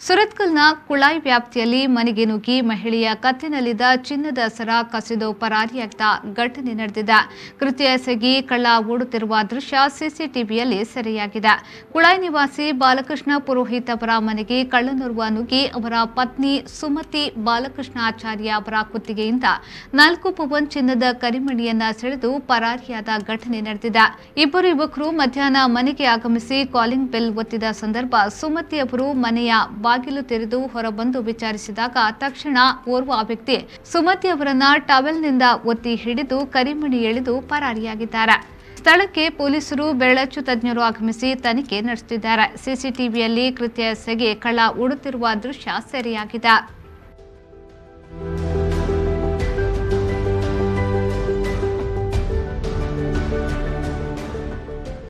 ಸುರತ್ಕಲ್ನ ಕುಳಾಯಿ ವ್ಯಾಪ್ತಿಯಲ್ಲಿ ಮನೆಗೆ ನುಗ್ಗಿ ಮಹಿಳೆಯ ಕತ್ತಿನಲ್ಲಿದ್ದ ಚಿನ್ನದ ಸರ ಕಸಿದು ಪರಾರಿಯಾದ ಘಟನೆ ನಡೆದಿದೆ. ಕೃತ್ಯ ಎಸಗಿ ಕಳ್ಳ ಓಡುತ್ತಿರುವ ದೃಶ್ಯ ಸಿಸಿಟಿವಿಯಲ್ಲಿ ಸೆರೆಯಾಗಿದೆ. ಕುಳಾಯಿ ನಿವಾಸಿ ಬಾಲಕೃಷ್ಣ ಪುರೋಹಿತ್ ಅವರ ಮನೆಗೆ ಕಳ್ಳನೋರ್ವ ನುಗ್ಗಿ ಅವರ ಪತ್ನಿ ಸುಮತಿ ಬಾಲಕೃಷ್ಣಾಚಾರ್ಯ ಅವರ ಕುತ್ತಿಗೆಯಿಂದ 4 ಪವನ್ ಚಿನ್ನದ ಕರಿಮಣಿಯನ್ನ ಸೆಳೆದು ಪರಾರಿಯಾದ ಘಟನೆ ನಡೆದಿದೆ. ಇಬ್ಬರು ಯುವಕರು ಮಧ್ಯಾಹ್ನ ಮನೆಗೆ ಆಗಮಿಸಿ ಕಾಲಿಂಗ್ ಬೆಲ್ ಒತ್ತಿದ ಸಂದರ್ಭ ಸುಮತಿ ಅವರು ಮನೆಯ ಬಾಗಿಲು ತೆರೆದು ಹೊರಬಂದು ವಿಚಾರಿಸಿದಾಗ ತಕ್ಷಣ ಓರ್ವ ವ್ಯಕ್ತಿ ಸುಮತಿ ಅವರನ್ನ ಟವೆಲ್ನಿಂದ ಒತ್ತಿ ಹಿಡಿದು ಕರಿಮಣಿ ಎಳೆದು ಪರಾರಿಯಾಗಿದ್ದಾರೆ. ಸ್ಥಳಕ್ಕೆ ಪೊಲೀಸರು ಬೆರಳಚ್ಚು ತಜ್ಞರು ಆಗಮಿಸಿ ತನಿಖೆ ನಡೆಸುತ್ತಿದ್ದಾರೆ. ಸಿಸಿಟಿವಿಯಲ್ಲಿ ಕೃತ್ಯ ಎಸಗಿ ಕಳ್ಳ ಓಡುತ್ತಿರುವ ದೃಶ್ಯ ಸೆರೆಯಾಗಿದೆ.